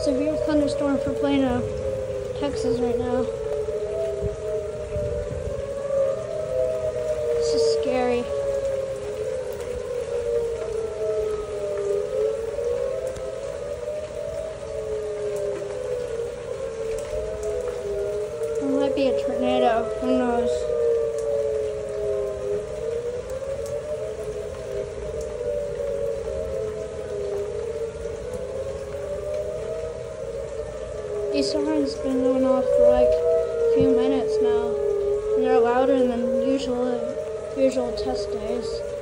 severe thunderstorm for Plano, Texas right now. This is scary. There might be a tornado, who knows? These sirens have been going off for like a few minutes now, and they're louder than usual test days.